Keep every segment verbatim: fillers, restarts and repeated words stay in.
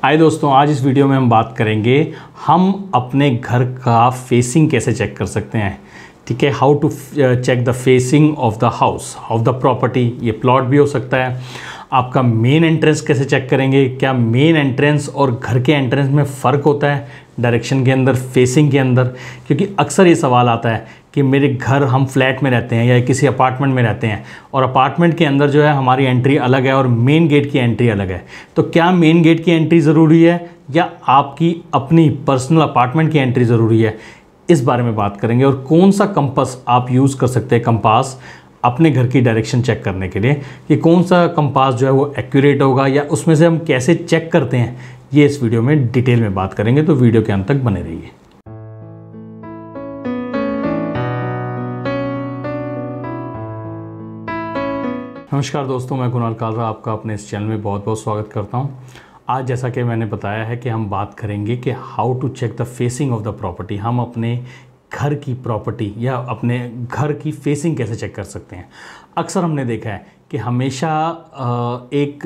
आइए दोस्तों, आज इस वीडियो में हम बात करेंगे हम अपने घर का फेसिंग कैसे चेक कर सकते हैं। ठीक है, how to check the facing of the house of the property. ये प्लॉट भी हो सकता है। आपका मेन एंट्रेंस कैसे चेक करेंगे, क्या मेन एंट्रेंस और घर के एंट्रेंस में फ़र्क होता है डायरेक्शन के अंदर, फेसिंग के अंदर। क्योंकि अक्सर ये सवाल आता है कि मेरे घर, हम फ्लैट में रहते हैं या किसी अपार्टमेंट में रहते हैं और अपार्टमेंट के अंदर जो है हमारी एंट्री अलग है और मेन गेट की एंट्री अलग है। तो क्या मेन गेट की एंट्री ज़रूरी है या आपकी अपनी पर्सनल अपार्टमेंट की एंट्री ज़रूरी है, इस बारे में बात करेंगे। और कौन सा कंपास आप यूज़ कर सकते हैं कंपास अपने घर की डायरेक्शन चेक करने के लिए, कि कौन सा कंपास जो है वो एक्यूरेट होगा या उसमें से हम कैसे चेक करते हैं, ये इस वीडियो में डिटेल में बात करेंगे। तो वीडियो के अंत तक बने रहिए। नमस्कार दोस्तों, मैं कुणाल कालरा आपका अपने इस चैनल में बहुत बहुत स्वागत करता हूं। आज जैसा कि मैंने बताया है कि हम बात करेंगे कि how to check the facing of the property. हम अपने घर की प्रॉपर्टी या अपने घर की फेसिंग कैसे चेक कर सकते हैं। अक्सर हमने देखा है कि हमेशा एक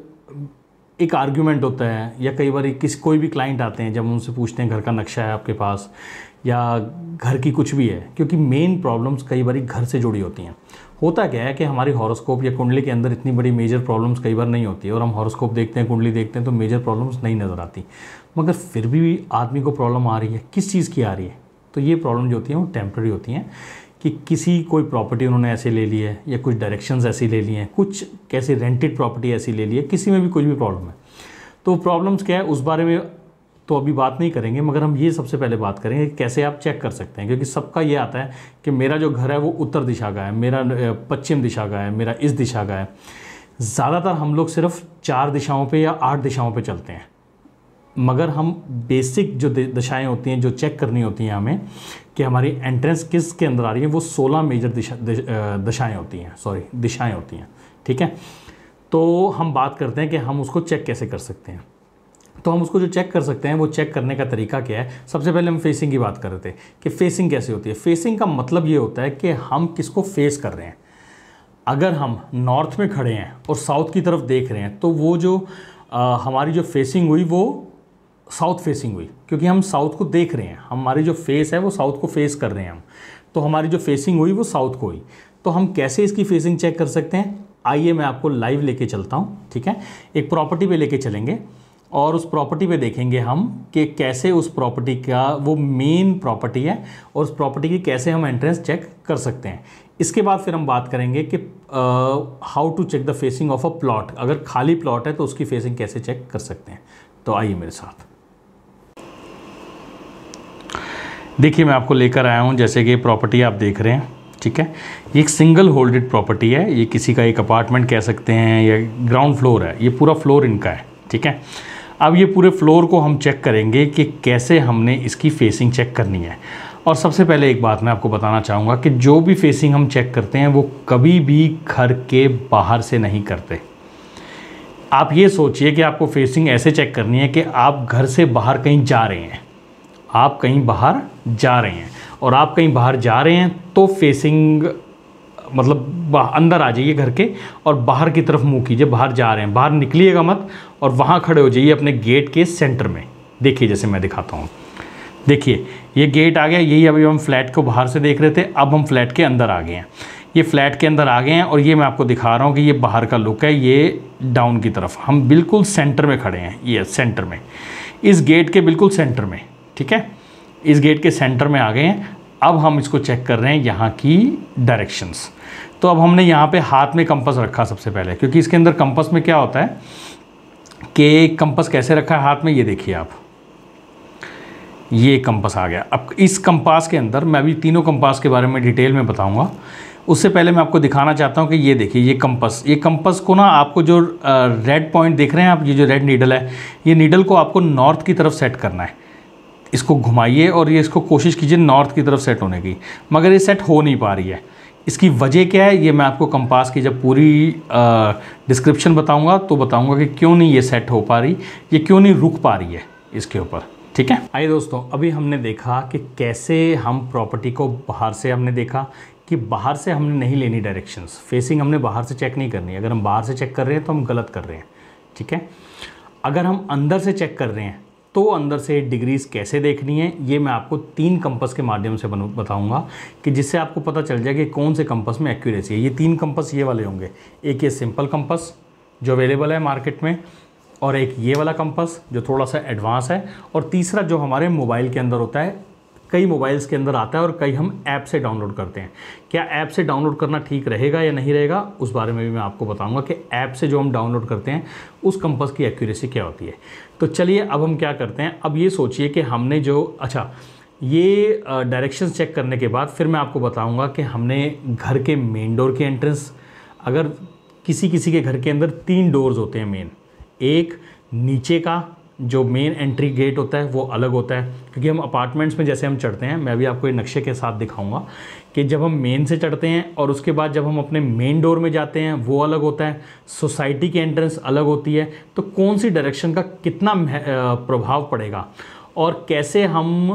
एक आर्ग्यूमेंट होता है या कई बार किस कोई भी क्लाइंट आते हैं, जब उनसे पूछते हैं घर का नक्शा है आपके पास या घर की कुछ भी है, क्योंकि मेन प्रॉब्लम्स कई बार घर से जुड़ी होती हैं। होता क्या है कि हमारी हॉरोस्कोप या कुंडली के अंदर इतनी बड़ी मेजर प्रॉब्लम्स कई बार नहीं होती है और हम हॉरोस्कोप देखते हैं, कुंडली देखते हैं तो मेजर प्रॉब्लम्स नहीं नज़र आती, मगर फिर भी आदमी को प्रॉब्लम आ रही है। किस चीज़ की आ रही है? तो ये प्रॉब्लम जो होती हैं वो टेम्प्रेरी होती हैं, कि किसी कोई प्रॉपर्टी उन्होंने ऐसे ले ली है या कुछ डायरेक्शंस ऐसी ले ली हैं, कुछ कैसे रेंटेड प्रॉपर्टी ऐसी ले ली है, किसी में भी कुछ भी प्रॉब्लम है। तो प्रॉब्लम्स क्या है उस बारे में तो अभी बात नहीं करेंगे, मगर हम ये सबसे पहले बात करेंगे कि कैसे आप चेक कर सकते हैं। क्योंकि सबका ये आता है कि मेरा जो घर है वो उत्तर दिशा का है, मेरा पश्चिम दिशा का है, मेरा इस दिशा का है। ज़्यादातर हम लोग सिर्फ चार दिशाओं पे या आठ दिशाओं पे चलते हैं, मगर हम बेसिक जो दिशाएं होती हैं जो चेक करनी होती हैं हमें, कि हमारी एंट्रेंस किस के अंदर आ रही है, वो सोलह मेजर दिशा दिशाएँ होती हैं, सॉरी दिशाएँ होती हैं। ठीक है, तो हम बात करते हैं कि हम उसको चेक कैसे कर सकते हैं। तो हम उसको जो चेक कर सकते हैं, वो चेक करने का तरीका क्या है। सबसे पहले हम फेसिंग की बात कर रहे थे कि फेसिंग कैसे होती है। फेसिंग का मतलब ये होता है कि हम किसको फेस कर रहे हैं। अगर हम नॉर्थ में खड़े हैं और साउथ की तरफ देख रहे हैं, तो वो जो आ, हमारी जो फेसिंग हुई वो साउथ फेसिंग हुई, क्योंकि हम साउथ को देख रहे हैं। हमारी जो फेस है वो साउथ को फेस कर रहे हैं हम, तो हमारी जो फेसिंग हुई वो साउथ को हुई। तो हम कैसे इसकी फेसिंग चेक कर सकते हैं, आइए मैं आपको लाइव लेके चलता हूँ। ठीक है, एक प्रॉपर्टी पे लेके चलेंगे और उस प्रॉपर्टी पे देखेंगे हम कि कैसे उस प्रॉपर्टी का, वो मेन प्रॉपर्टी है और उस प्रॉपर्टी की कैसे हम एंट्रेंस चेक कर सकते हैं। इसके बाद फिर हम बात करेंगे कि how to check the facing of a plot. अगर खाली प्लॉट है तो उसकी फेसिंग कैसे चेक कर सकते हैं। तो आइए मेरे साथ। देखिए, मैं आपको लेकर आया हूँ, जैसे कि प्रॉपर्टी आप देख रहे हैं। ठीक है, ये एक सिंगल होल्डेड प्रॉपर्टी है। ये किसी का एक अपार्टमेंट कह सकते हैं या ग्राउंड फ्लोर है, ये पूरा फ्लोर इनका है। ठीक है, अब ये पूरे फ्लोर को हम चेक करेंगे कि कैसे हमने इसकी फेसिंग चेक करनी है। और सबसे पहले एक बात मैं आपको बताना चाहूँगा कि जो भी फेसिंग हम चेक करते हैं वो कभी भी घर के बाहर से नहीं करते। आप ये सोचिए कि आपको फेसिंग ऐसे चेक करनी है कि आप घर से बाहर कहीं जा रहे हैं, आप कहीं बाहर जा रहे हैं और आप कहीं बाहर जा रहे हैं तो फेसिंग मतलब अंदर आ जाइए घर के और बाहर की तरफ मुंह कीजिए। बाहर जा रहे हैं, बाहर निकलिएगा मत और वहाँ खड़े हो जाइए अपने गेट के सेंटर में। देखिए, जैसे मैं दिखाता हूँ, देखिए ये गेट आ गया। यही अभी हम फ्लैट को बाहर से देख रहे थे, अब हम फ्लैट के अंदर आ गए हैं। ये फ्लैट के अंदर आ गए हैं और ये मैं आपको दिखा रहा हूँ कि ये बाहर का लुक है, ये डाउन की तरफ। हम बिल्कुल सेंटर में खड़े हैं, ये सेंटर में, इस गेट के बिल्कुल सेंटर में। ठीक है, इस गेट के सेंटर में आ गए हैं। अब हम इसको चेक कर रहे हैं यहाँ की डायरेक्शंस। तो अब हमने यहाँ पे हाथ में कंपास रखा सबसे पहले, क्योंकि इसके अंदर कंपास में क्या होता है कि कंपास कैसे रखा है हाथ में, ये देखिए आप, ये कंपास आ गया। अब इस कंपास के अंदर मैं अभी तीनों कंपास के बारे में डिटेल में बताऊंगा। उससे पहले मैं आपको दिखाना चाहता हूँ कि ये देखिए, ये कंपास, ये कंपास को ना आपको जो रेड पॉइंट देख रहे हैं आप, ये जो रेड नीडल है, ये नीडल को आपको नॉर्थ की तरफ सेट करना है। इसको घुमाइए और ये इसको कोशिश कीजिए नॉर्थ की तरफ सेट होने की, मगर ये सेट हो नहीं पा रही है। इसकी वजह क्या है, ये मैं आपको कंपास की जब पूरी डिस्क्रिप्शन बताऊंगा तो बताऊंगा कि क्यों नहीं ये सेट हो पा रही, ये क्यों नहीं रुक पा रही है इसके ऊपर। ठीक है, आइए दोस्तों, अभी हमने देखा कि कैसे हम प्रॉपर्टी को बाहर से, हमने देखा कि बाहर से हमने नहीं लेनी डायरेक्शंस, फेसिंग हमने बाहर से चेक नहीं करनी। अगर हम बाहर से चेक कर रहे हैं तो हम गलत कर रहे हैं। ठीक है, अगर हम अंदर से चेक कर रहे हैं तो अंदर से डिग्रीज कैसे देखनी है ये मैं आपको तीन कंपास के माध्यम से बताऊंगा कि जिससे आपको पता चल जाए कि कौन से कंपास में एक्यूरेसी है। ये तीन कंपास ये वाले होंगे, एक ये सिंपल कंपास जो अवेलेबल है मार्केट में, और एक ये वाला कंपास जो थोड़ा सा एडवांस है, और तीसरा जो हमारे मोबाइल के अंदर होता है, कई मोबाइल्स के अंदर आता है और कई हम ऐप से डाउनलोड करते हैं। क्या ऐप से डाउनलोड करना ठीक रहेगा या नहीं रहेगा उस बारे में भी मैं आपको बताऊंगा कि ऐप से जो हम डाउनलोड करते हैं उस कंपास की एक्यूरेसी क्या होती है। तो चलिए अब हम क्या करते हैं, अब ये सोचिए कि हमने जो अच्छा ये डायरेक्शन चेक करने के बाद फिर मैं आपको बताऊँगा कि हमने घर के मेन डोर के एंट्रेंस, अगर किसी किसी के घर के अंदर तीन डोर्स होते हैं मेन, एक नीचे का जो मेन एंट्री गेट होता है वो अलग होता है, क्योंकि हम अपार्टमेंट्स में जैसे हम चढ़ते हैं, मैं भी आपको ये नक्शे के साथ दिखाऊंगा कि जब हम मेन से चढ़ते हैं और उसके बाद जब हम अपने मेन डोर में जाते हैं वो अलग होता है, सोसाइटी की एंट्रेंस अलग होती है। तो कौन सी डायरेक्शन का कितना प्रभाव पड़ेगा और कैसे हम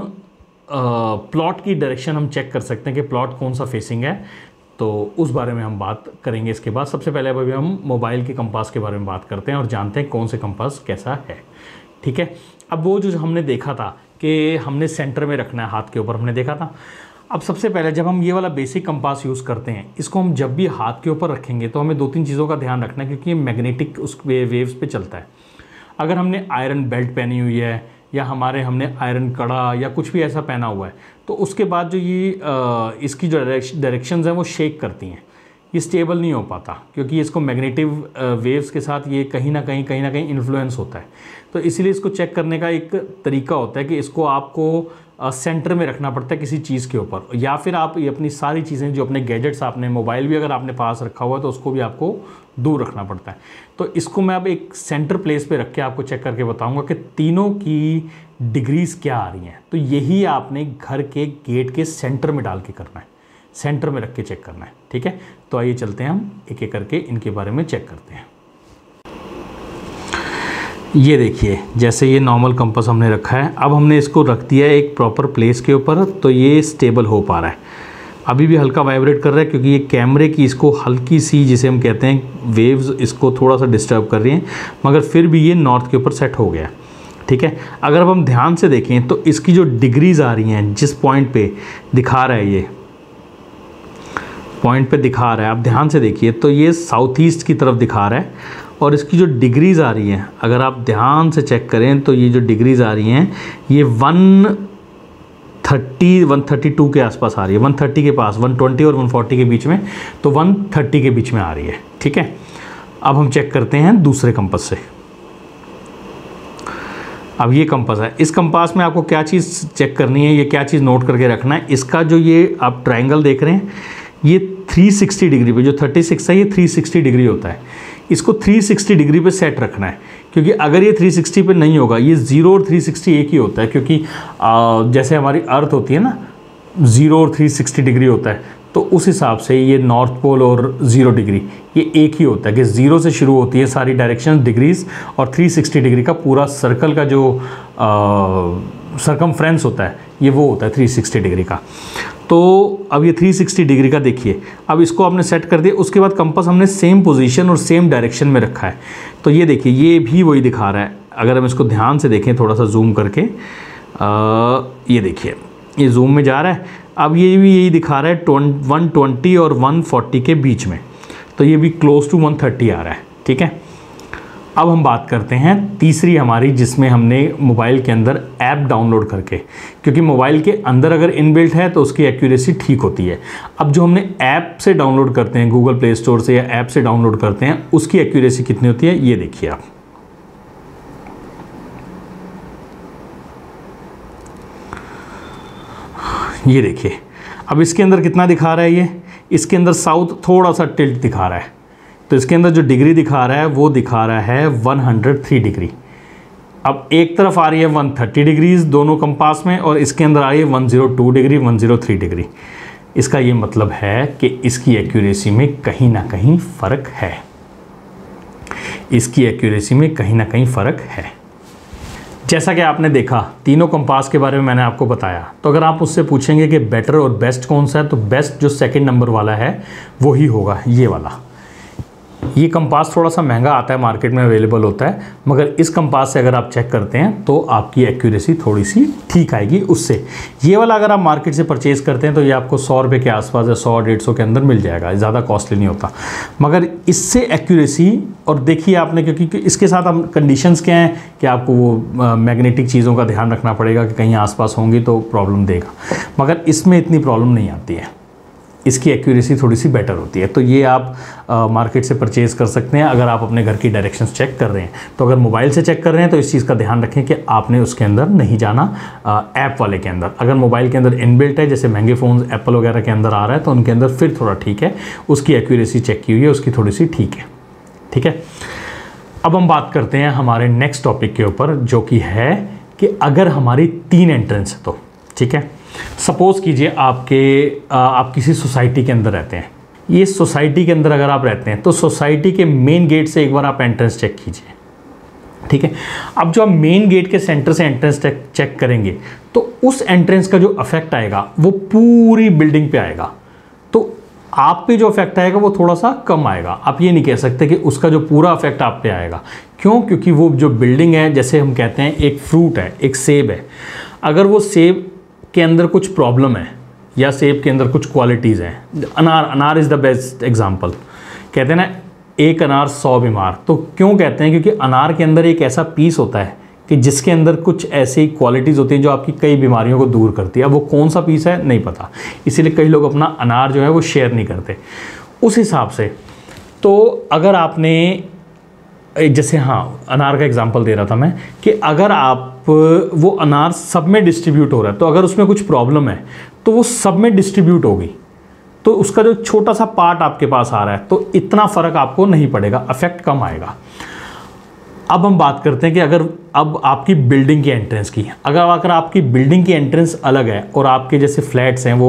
प्लॉट की डायरेक्शन हम चेक कर सकते हैं कि प्लॉट कौन सा फेसिंग है, तो उस बारे में हम बात करेंगे इसके बाद। सबसे पहले अभी हम मोबाइल के कंपास के बारे में बात करते हैं और जानते हैं कौन से कंपास कैसा है। ठीक है, अब वो जो हमने देखा था कि हमने सेंटर में रखना है, हाथ के ऊपर हमने देखा था। अब सबसे पहले जब हम ये वाला बेसिक कंपास यूज़ करते हैं, इसको हम जब भी हाथ के ऊपर रखेंगे तो हमें दो तीन चीज़ों का ध्यान रखना है, क्योंकि ये मैग्नेटिक उस वेव्स पे चलता है। अगर हमने आयरन बेल्ट पहनी हुई है या हमारे हमने आयरन कड़ा या कुछ भी ऐसा पहना हुआ है, तो उसके बाद जो ये आ, इसकी जो डायरेक्शंस हैं वो शेक करती हैं, ये स्टेबल नहीं हो पाता, क्योंकि इसको मैग्नेटिव वेव्स के साथ ये कहीं ना कहीं कहीं ना कहीं इन्फ्लुएंस होता है। तो इसीलिए इसको चेक करने का एक तरीका होता है कि इसको आपको सेंटर में रखना पड़ता है किसी चीज़ के ऊपर, या फिर आप ये अपनी सारी चीज़ें जो अपने गैजेट्स, आपने मोबाइल भी अगर आपने पास रखा हुआ है तो उसको भी आपको दूर रखना पड़ता है। तो इसको मैं अब एक सेंटर प्लेस पे रख के आपको चेक करके बताऊंगा कि तीनों की डिग्रीज क्या आ रही हैं। तो यही आपने घर के गेट के सेंटर में डाल के करना है, सेंटर में रख के चेक करना है। ठीक है, तो आइए चलते हैं हम एक एक करके इनके बारे में चेक करते हैं। ये देखिए, जैसे ये नॉर्मल कंपास हमने रखा है, अब हमने इसको रख दिया है एक प्रॉपर प्लेस के ऊपर, तो ये स्टेबल हो पा रहा है। अभी भी हल्का वाइब्रेट कर रहा है क्योंकि ये कैमरे की इसको हल्की सी, जिसे हम कहते हैं वेव्स, इसको थोड़ा सा डिस्टर्ब कर रही हैं, मगर फिर भी ये नॉर्थ के ऊपर सेट हो गया। ठीक है, अगर अब हम ध्यान से देखें तो इसकी जो डिग्रीज आ रही हैं, जिस पॉइंट पे दिखा रहा है, ये पॉइंट पे दिखा रहा है, आप ध्यान से देखिए तो ये साउथ ईस्ट की तरफ दिखा रहा है, और इसकी जो डिग्रीज आ रही हैं अगर आप ध्यान से चेक करें तो ये जो डिग्रीज आ रही हैं ये one thirty one thirty two के आसपास आ रही है, वन थर्टी के पास, वन ट्वेंटी और वन फोर्टी के बीच में, तो वन थर्टी के बीच में आ रही है। ठीक है, अब हम चेक करते हैं दूसरे कंपास से। अब ये कंपास है, इस कंपास में आपको क्या चीज़ चेक करनी है, ये क्या चीज़ नोट करके रखना है, इसका जो ये आप ट्रायंगल देख रहे हैं ये थ्री सिक्सटी डिग्री पे, जो थर्टी सिक्स है ये थ्री सिक्सटी डिग्री होता है, इसको थ्री सिक्सटी डिग्री पे सेट रखना है, क्योंकि अगर ये थ्री सिक्सटी पे नहीं होगा, ये ज़ीरो और थ्री सिक्सटी एक ही होता है, क्योंकि आ, जैसे हमारी अर्थ होती है ना, ज़ीरो और थ्री सिक्सटी डिग्री होता है, तो उस हिसाब से ये नॉर्थ पोल और ज़ीरो डिग्री ये एक ही होता है कि ज़ीरो से शुरू होती है सारी डायरेक्शन डिग्रीज, और थ्री सिक्सटी डिग्री का पूरा सर्कल का जो सरकमफ्रेंस होता है ये वो होता है थ्री सिक्सटी डिग्री का। तो अब ये थ्री सिक्सटी डिग्री का देखिए, अब इसको आपने सेट कर दिया, उसके बाद कंपास हमने सेम पोजीशन और सेम डायरेक्शन में रखा है, तो ये देखिए ये भी वही दिखा रहा है। अगर हम इसको ध्यान से देखें थोड़ा सा जूम करके, आ, ये देखिए ये जूम में जा रहा है, अब ये भी यही दिखा रहा है वन ट्वेंटी और वन फोर्टी के बीच में, तो ये भी क्लोज टू वन थर्टी आ रहा है। ठीक है, अब हम बात करते हैं तीसरी हमारी, जिसमें हमने मोबाइल के अंदर ऐप डाउनलोड करके, क्योंकि मोबाइल के अंदर अगर इनबिल्ट है तो उसकी एक्यूरेसी ठीक होती है। अब जो हमने ऐप से डाउनलोड करते हैं, गूगल प्ले स्टोर से या ऐप से डाउनलोड करते हैं, उसकी एक्यूरेसी कितनी होती है ये देखिए आप। ये देखिए, अब इसके अंदर कितना दिखा रहा है, ये इसके अंदर साउथ थोड़ा सा टिल्ट दिखा रहा है, तो इसके अंदर जो डिग्री दिखा रहा है वो दिखा रहा है वन हंड्रेड थ्री डिग्री। अब एक तरफ आ रही है वन थर्टी डिग्रीज दोनों कंपास में, और इसके अंदर आ रही है one zero two degree, one zero three degree. इसका ये मतलब है कि इसकी एक्यूरेसी में कहीं ना कहीं फ़र्क है, इसकी एक्यूरेसी में कहीं ना कहीं फ़र्क है। जैसा कि आपने देखा तीनों कंपास के बारे में मैंने आपको बताया, तो अगर आप उससे पूछेंगे कि बेटर और बेस्ट कौन सा है, तो बेस्ट जो सेकंड नंबर वाला है वो ही होगा, ये वाला। ये कंपास थोड़ा सा महंगा आता है, मार्केट में अवेलेबल होता है, मगर इस कंपास से अगर आप चेक करते हैं तो आपकी एक्यूरेसी थोड़ी सी ठीक आएगी उससे। ये वाला अगर आप मार्केट से परचेज करते हैं तो ये आपको सौ रुपये के आसपास या सौ डेढ़ सौ के अंदर मिल जाएगा, ज़्यादा कॉस्टली नहीं होता। मगर इससे एक्यूरेसी, और देखिए आपने, क्योंकि इसके साथ हम कंडीशंस क्या हैं कि आपको वो मैग्नेटिक चीज़ों का ध्यान रखना पड़ेगा कि कहीं आसपास होंगी तो प्रॉब्लम देगा, मगर इसमें इतनी प्रॉब्लम नहीं आती है, इसकी एक्यूरेसी थोड़ी सी बेटर होती है। तो ये आप आ, मार्केट से परचेज़ कर सकते हैं अगर आप अपने घर की डायरेक्शंस चेक कर रहे हैं। तो अगर मोबाइल से चेक कर रहे हैं तो इस चीज़ का ध्यान रखें कि आपने उसके अंदर नहीं जाना ऐप वाले के अंदर। अगर मोबाइल के अंदर इनबिल्ट है, जैसे महंगे फ़ोन एप्पल वगैरह के अंदर आ रहा है, तो उनके अंदर फिर थोड़ा ठीक है, उसकी एक्यूरेसी चेक की हुई है, उसकी थोड़ी सी ठीक है। ठीक है, अब हम बात करते हैं हमारे नेक्स्ट टॉपिक के ऊपर, जो कि है कि अगर हमारी तीन एंट्रेंस है तो। ठीक है, सपोज़ कीजिए आपके आप किसी सोसाइटी के अंदर रहते हैं। ये सोसाइटी के अंदर अगर आप रहते हैं तो सोसाइटी के मेन गेट से एक बार आप एंट्रेंस चेक कीजिए। ठीक है, अब जो आप मेन गेट के सेंटर से एंट्रेंस चेक करेंगे तो उस एंट्रेंस का जो इफेक्ट आएगा वो पूरी बिल्डिंग पे आएगा। तो आप पे जो इफेक्ट आएगा वो थोड़ा सा कम आएगा। आप ये नहीं कह सकते कि उसका जो पूरा इफेक्ट आप पे आएगा। क्यों? क्योंकि वो जो बिल्डिंग है, जैसे हम कहते हैं एक फ्रूट है, एक सेब है, अगर वो सेब के अंदर कुछ प्रॉब्लम है या सेब के अंदर कुछ क्वालिटीज़ हैं, अनार अनार इज़ द बेस्ट एग्जांपल। कहते हैं ना एक अनार सौ बीमार। तो क्यों कहते हैं? क्योंकि अनार के अंदर एक ऐसा पीस होता है कि जिसके अंदर कुछ ऐसी क्वालिटीज़ होती हैं जो आपकी कई बीमारियों को दूर करती है। अब वो कौन सा पीस है नहीं पता, इसीलिए कई लोग अपना अनार जो है वो शेयर नहीं करते। उस हिसाब से तो अगर आपने, जैसे हाँ अनार का एग्जांपल दे रहा था मैं, कि अगर आप वो अनार सब में डिस्ट्रीब्यूट हो रहा है तो अगर उसमें कुछ प्रॉब्लम है तो वो सब में डिस्ट्रीब्यूट होगी, तो उसका जो छोटा सा पार्ट आपके पास आ रहा है तो इतना फ़र्क आपको नहीं पड़ेगा, इफेक्ट कम आएगा। अब हम बात करते हैं कि अगर अब आपकी बिल्डिंग की एंट्रेंस की, अगर अगर आपकी बिल्डिंग की एंट्रेंस अलग है और आपके जैसे फ्लैट्स हैं वो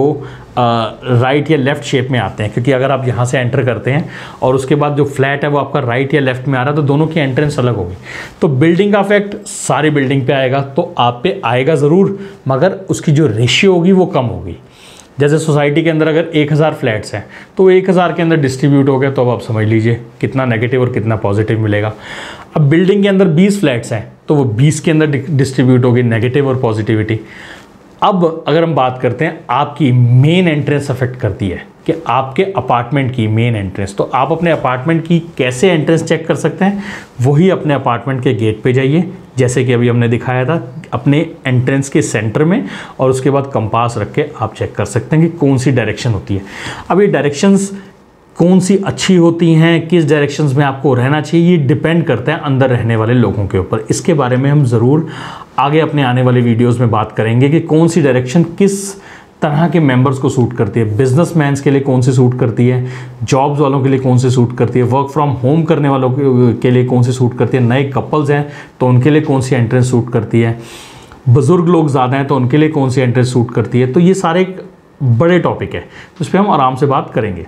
राइट या लेफ़्ट शेप में आते हैं, क्योंकि अगर आप यहाँ से एंटर करते हैं और उसके बाद जो फ्लैट है वो आपका राइट या लेफ़्ट में आ रहा है तो दोनों की एंट्रेंस अलग होगी, तो बिल्डिंग का इफेक्ट सारी बिल्डिंग पे आएगा। तो आप पे आएगा ज़रूर, मगर उसकी जो रेशियो होगी वो कम होगी। जैसे सोसाइटी के अंदर अगर एक हज़ार फ्लैट्स हैं तो एक हज़ार के अंदर डिस्ट्रीब्यूट हो गए, तो अब आप समझ लीजिए कितना नेगेटिव और कितना पॉजिटिव मिलेगा। अब बिल्डिंग के अंदर बीस फ्लैट्स हैं तो वो बीस के अंदर डिस्ट्रीब्यूट होगी नेगेटिव और पॉजिटिविटी। अब अगर हम बात करते हैं आपकी मेन एंट्रेंस अफेक्ट करती है कि आपके अपार्टमेंट की मेन एंट्रेंस, तो आप अपने अपार्टमेंट की कैसे एंट्रेंस चेक कर सकते हैं? वही अपने अपार्टमेंट के गेट पे जाइए, जैसे कि अभी हमने दिखाया था, अपने एंट्रेंस के सेंटर में, और उसके बाद कंपास रख के आप चेक कर सकते हैं कि कौन सी डायरेक्शन होती है। अब ये डायरेक्शंस कौन सी अच्छी होती हैं, किस डायरेक्शंस में आपको रहना चाहिए, ये डिपेंड करता है अंदर रहने वाले लोगों के ऊपर। इसके बारे में हम ज़रूर आगे अपने आने वाले वीडियोस में बात करेंगे कि कौन सी डायरेक्शन किस तरह के मेंबर्स को सूट करती है। बिजनेसमैन्स के लिए कौन सी सूट करती है, जॉब्स वालों के लिए कौन सी सूट करती है, वर्क फ्रॉम होम करने वालों के लिए कौन सी सूट करती है, नए कपल्स हैं तो उनके लिए कौन सी एंट्रेंस सूट करती है, बुज़ुर्ग लोग ज़्यादा हैं तो उनके लिए कौन सी एंट्रेंस सूट करती है। तो ये सारे एक बड़े टॉपिक है, तो इस पर हम आराम से बात करेंगे।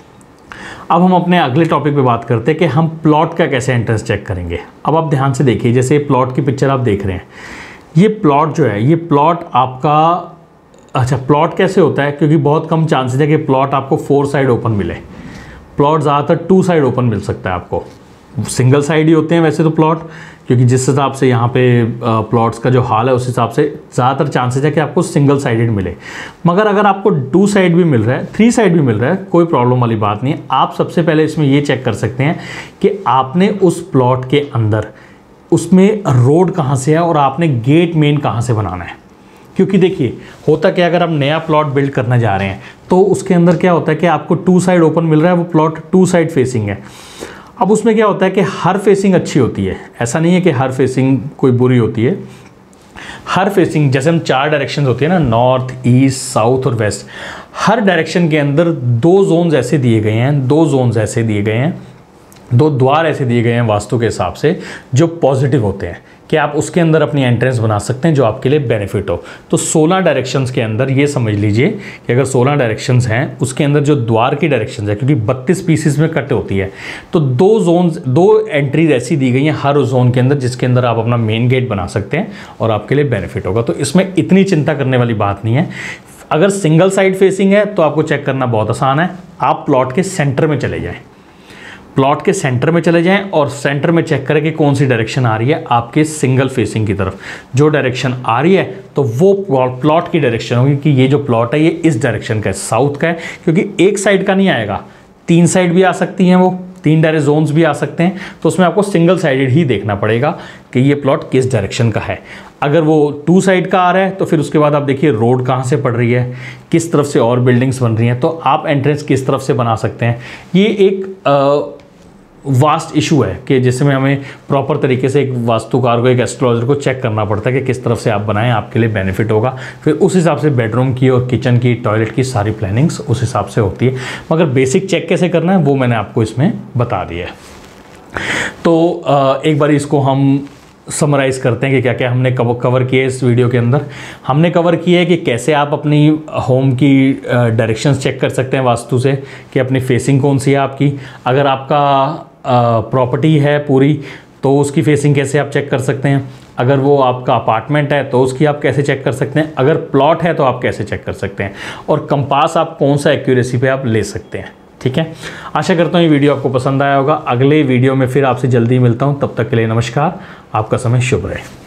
अब हम अपने अगले टॉपिक पे बात करते हैं कि हम प्लॉट का कैसे एंट्रेंस चेक करेंगे। अब आप ध्यान से देखिए, जैसे प्लॉट की पिक्चर आप देख रहे हैं, ये प्लॉट जो है, ये प्लॉट आपका, अच्छा प्लॉट कैसे होता है, क्योंकि बहुत कम चांसेस है कि प्लॉट आपको फोर साइड ओपन मिले। प्लॉट ज़्यादातर टू साइड ओपन मिल सकता है आपको, सिंगल साइड ही होते हैं वैसे तो प्लॉट, क्योंकि जिस हिसाब से यहाँ पे प्लॉट्स का जो हाल है उस हिसाब से ज़्यादातर चांसेस है कि आपको सिंगल साइडेड मिले। मगर अगर आपको टू साइड भी मिल रहा है, थ्री साइड भी मिल रहा है, कोई प्रॉब्लम वाली बात नहीं है। आप सबसे पहले इसमें ये चेक कर सकते हैं कि आपने उस प्लॉट के अंदर उसमें रोड कहाँ से है और आपने गेट मेन कहाँ से बनाना है। क्योंकि देखिए होता क्या, अगर आप नया प्लॉट बिल्ड करने जा रहे हैं तो उसके अंदर क्या होता है कि आपको टू साइड ओपन मिल रहा है, वो प्लॉट टू साइड फेसिंग है। अब उसमें क्या होता है कि हर फेसिंग अच्छी होती है, ऐसा नहीं है कि हर फेसिंग कोई बुरी होती है। हर फेसिंग, जैसे हम चार डायरेक्शन होती है ना, नॉर्थ, ईस्ट, साउथ और वेस्ट, हर डायरेक्शन के अंदर दो जोन्स ऐसे दिए गए हैं, दो जोन्स ऐसे दिए गए हैं, दो द्वार ऐसे दिए गए हैं वास्तु के हिसाब से जो पॉजिटिव होते हैं कि आप उसके अंदर अपनी एंट्रेंस बना सकते हैं जो आपके लिए बेनिफिट हो। तो सोलह डायरेक्शंस के अंदर ये समझ लीजिए कि अगर सोलह डायरेक्शंस हैं उसके अंदर जो द्वार की डायरेक्शंस है, क्योंकि बत्तीस पीसेस में कट होती है, तो दो जोन्स, दो एंट्रीज ऐसी दी गई हैं हर जोन के अंदर जिसके अंदर आप अपना मेन गेट बना सकते हैं और आपके लिए बेनिफिट होगा। तो इसमें इतनी चिंता करने वाली बात नहीं है। अगर सिंगल साइड फेसिंग है तो आपको चेक करना बहुत आसान है, आप प्लॉट के सेंटर में चले जाएँ। प्लॉट के सेंटर में चले जाएं और सेंटर में चेक करें कि कौन सी डायरेक्शन आ रही है आपके सिंगल फेसिंग की तरफ। जो डायरेक्शन आ रही है तो वो प्लॉट की डायरेक्शन होगी कि ये जो प्लॉट है ये इस डायरेक्शन का है, साउथ का है, क्योंकि एक साइड का नहीं आएगा, तीन साइड भी आ सकती हैं, वो तीन डायरे जोन्स भी आ सकते हैं, तो उसमें आपको सिंगल साइडेड ही देखना पड़ेगा कि ये प्लॉट किस डायरेक्शन का है। अगर वो टू साइड का आ रहा है तो फिर उसके बाद आप देखिए रोड कहाँ से पड़ रही है, किस तरफ से और बिल्डिंग्स बन रही हैं, तो आप एंट्रेंस किस तरफ से बना सकते हैं। ये एक वास्ट इशू है कि जिसमें हमें प्रॉपर तरीके से एक वास्तुकार को, एक एस्ट्रोलॉजर को चेक करना पड़ता है कि किस तरफ से आप बनाएं, आपके लिए बेनिफिट होगा। फिर उस हिसाब से बेडरूम की और किचन की, टॉयलेट की सारी प्लानिंग्स उस हिसाब से होती है। मगर बेसिक चेक कैसे करना है वो मैंने आपको इसमें बता दिया है। तो एक बार इसको हम समराइज़ करते हैं कि क्या क्या हमने कवर किया है इस वीडियो के अंदर। हमने कवर किया है कि कैसे आप अपनी होम की डायरेक्शंस चेक कर सकते हैं वास्तु से, कि अपनी फेसिंग कौन सी है आपकी। अगर आपका प्रॉपर्टी है पूरी तो उसकी फेसिंग कैसे आप चेक कर सकते हैं। अगर वो आपका अपार्टमेंट है तो उसकी आप कैसे चेक कर सकते हैं। अगर प्लॉट है तो आप कैसे चेक कर सकते हैं। और कंपास आप कौन सा एक्यूरेसी पे आप ले सकते हैं। ठीक है, आशा करता हूँ ये वीडियो आपको पसंद आया होगा। अगले वीडियो में फिर आपसे जल्दी मिलता हूँ, तब तक के लिए नमस्कार, आपका समय शुभ रहे।